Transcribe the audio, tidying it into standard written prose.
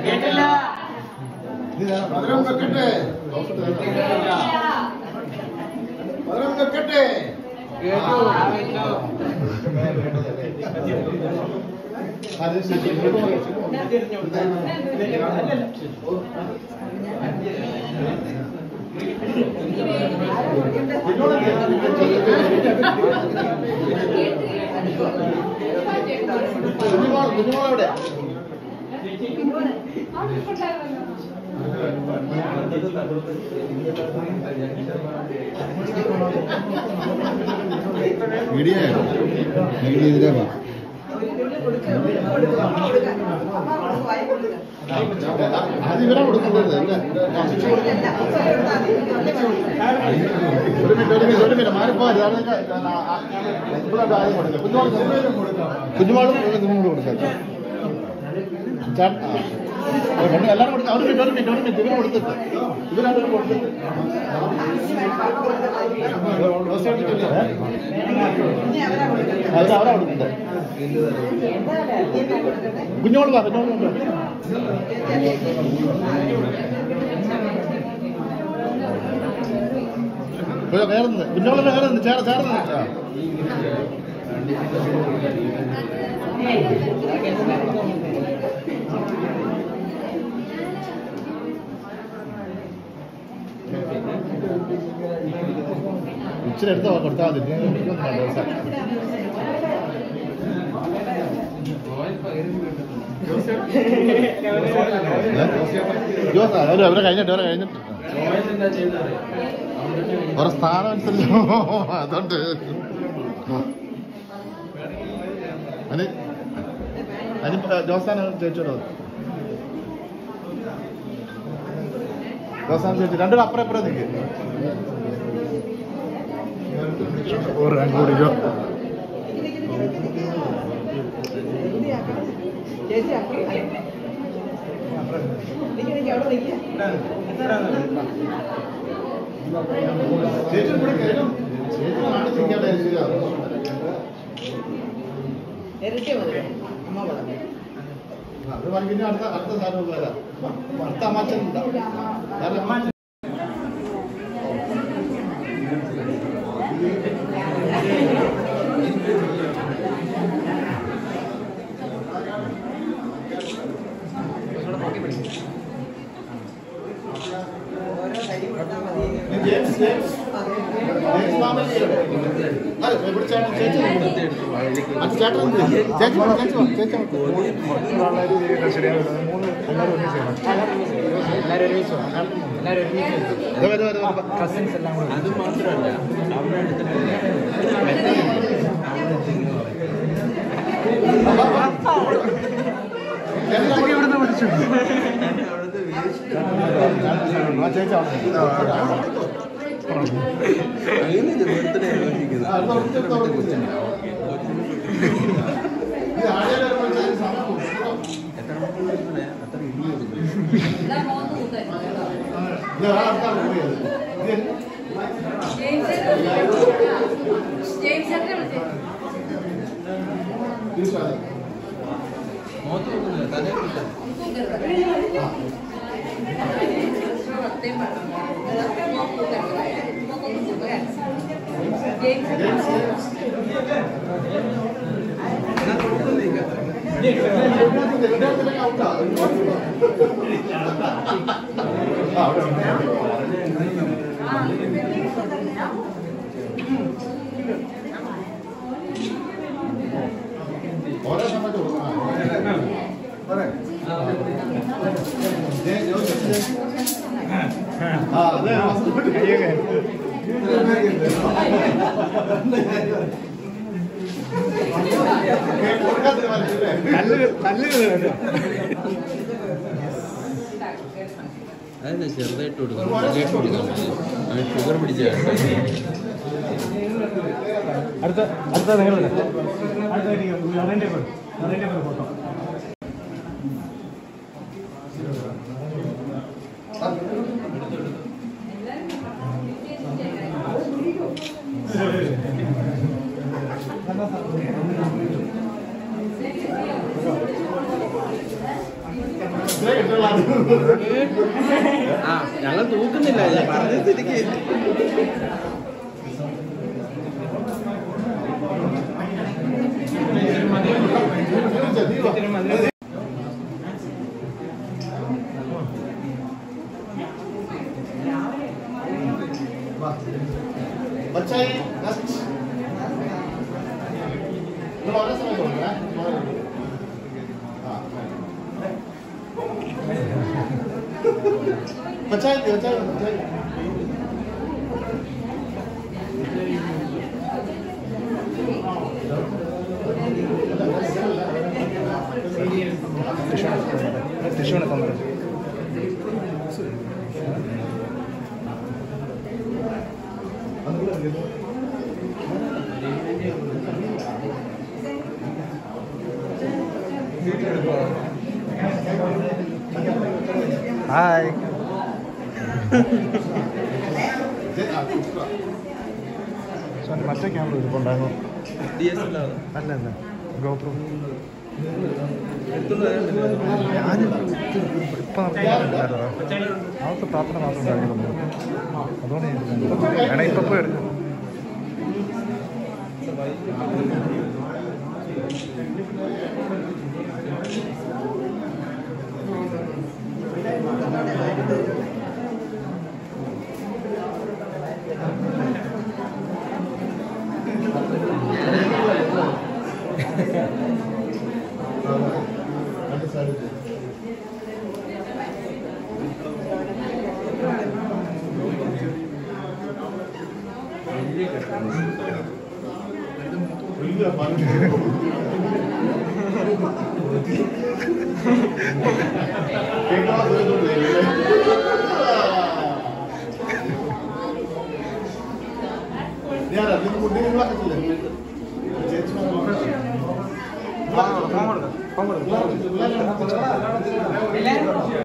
മധുരം വെക്കട്ടെ മധുരം വെക്കട്ടെ കുഞ്ഞുമോളെവിടെ വീഡിയോ ഇതിലേക്കാ അത് ഇവരാ കൊടുക്കുന്നത് ഒരു മിനിറ്റ് മാറിപ്പോ കുഞ്ഞുമാളും കൊടുക്കാം എല്ലാവരും കൊടുത്ത് അവർ മിനിറ്റ് ഇവർ കൊടുത്തിട്ട് ഇവരവർ കൊടുത്തിട്ട് അവരാ കൊടുക്കുന്നത് കുഞ്ഞോള് കുഞ്ഞോളുണ്ട് വേറെ കുഞ്ഞോളെ വേറെ ചേർന്ന് ഇച്ചിരി എടുത്തോ കൊടുത്താൽ മതി അവരെ കഴിഞ്ഞിട്ട് ഓരോ സ്ഥാനം അനുസരിച്ച് അതുകൊണ്ട് ജോസാന ചോദിച്ചോളൂ ജോസാന ചോദിച്ചു രണ്ടും അപ്പുറം എപ്പുറം നിൽക്കും കൂടിക്കോ അത് വാങ്ങിക്കഴിഞ്ഞാൽ അടുത്ത സാധനം വരാം അടുത്ത അമാച്ചൻ കസിൻസ് എല്ലാം കൂടെ അത് മാത്രമല്ല അവിടെ ഇവിടുന്ന് വിളിച്ചു ബർത്ത്ഡേ അത്ര അതല്ല ചെറുതായിട്ട് കൊടുക്കണം ഷുഗർ പിടിച്ച അടുത്ത നിങ്ങൾ ഫോട്ടോ ആ ഞങ്ങൾ തൂക്കുന്നില്ല പറഞ്ഞ സ്ഥിതിക്ക് बच्चा ही नेक्स्ट तुम्हारा समय हो गया हां बच्चा ही Tishuna tomar. Hi. So, മറ്റേ ക്യാമറ ഇരിപ്പുണ്ടായിരുന്നു. DSLR അല്ല GoPro. ഞാൻ ഇപ്പം അവർക്ക് പ്രാർത്ഥന മാത്രം ഉണ്ടായിരുന്നു. അതുകൊണ്ട് വേണേ ഇപ്പം പോയി എടുക്കും. यार अभी तो मुद्दे निकला कितने ഫോൺ കൊടുക്കാം